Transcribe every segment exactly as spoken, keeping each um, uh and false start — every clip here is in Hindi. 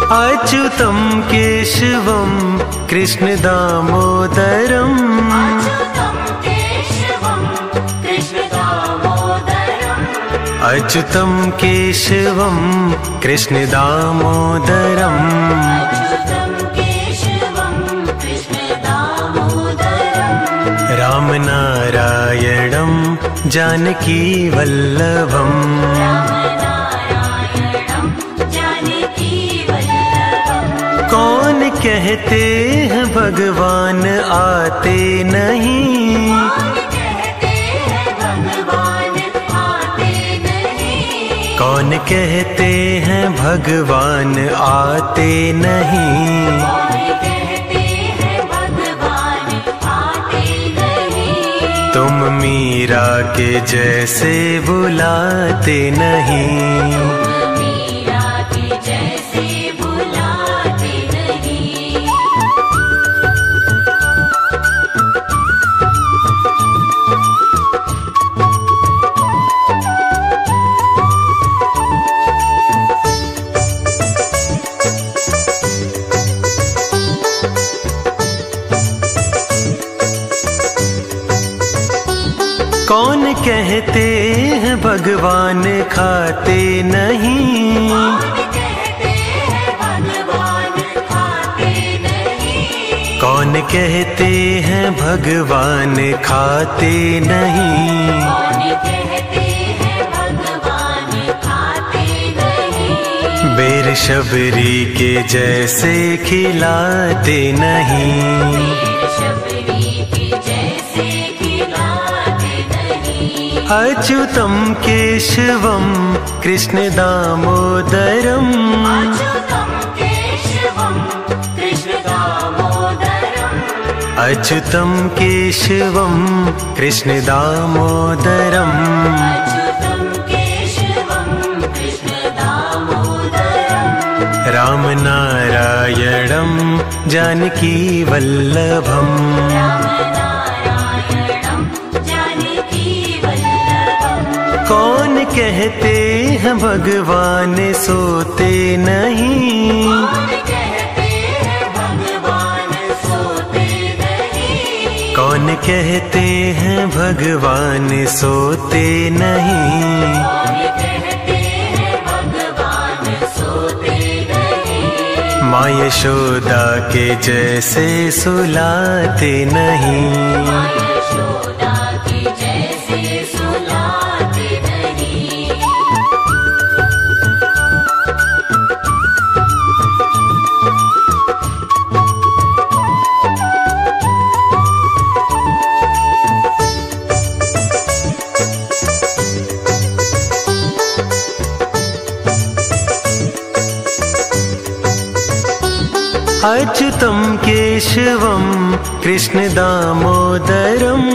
अच्युतं केशवं कृष्ण दामोदरम् अच्युतं केशवं कृष्ण दामोदरम् राम नारायणं जानकी वल्लभम् कौन कहते हैं भगवान आते नहीं, कौन कहते हैं भगवान आते नहीं, तुम मीरा के जैसे बुलाते नहीं। कौन कहते हैं भगवान खाते नहीं, कौन कहते हैं भगवान खाते नहीं, बेर शबरी के जैसे खिलाते नहीं, अच्युतं केशवं कृष्ण दामोदरम् अच्युतं केशवं कृष्ण दामोदरम् राम नारायणं जानकी वल्लभम् कौन कहते हैं भगवान सोते नहीं, कौन कहते हैं भगवान सोते नहीं, माँ यशोदा के जैसे सुलाते नहीं, अच्युतं केशवं कृष्ण दामोदरम्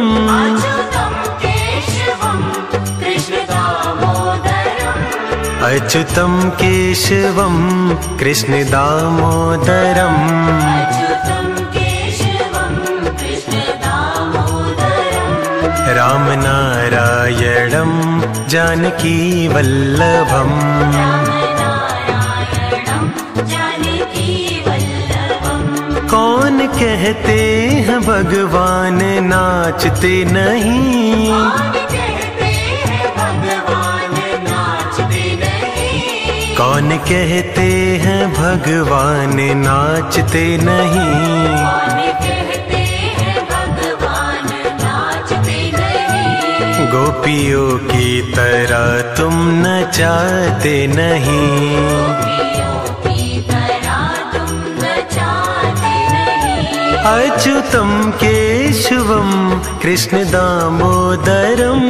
अच्युतं केशवं कृष्ण दामोदरम् राम नारायणं जानकी वल्लभम् कौन कहते हैं भगवान नाचते नहीं, कौन कहते हैं भगवान नाचते नहीं, गोपियों की तरह तुम नचाते नहीं, अच्युतं केशवं कृष्ण दामोदरम्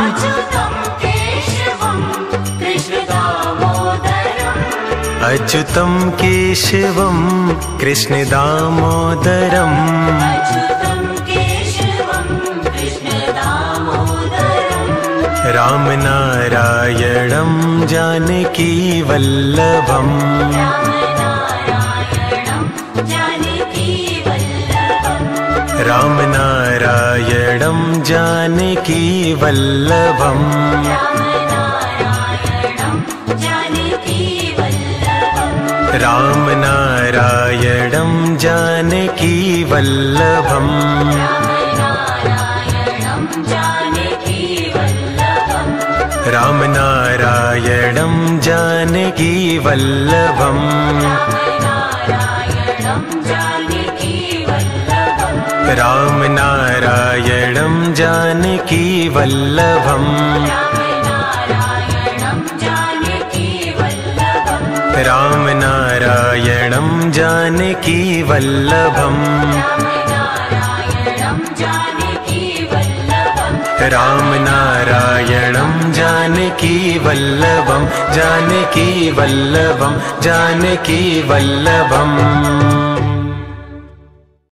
अच्युतं केशवं कृष्ण दामोदरम् राम नारायणं जानकी वल्लभम् राम नारायणं जानकी वल्लभम् राम नारायणं जानकी वल्लभम् राम नारायणं जानकी वल्लभम् राम नारायणं जानकी वल्लभम् राम नारायणं जानकी वल्लभम् राम नारायणं जानकी वल्लभम् जानकी वल्लभम् जानकी वल्लभम्।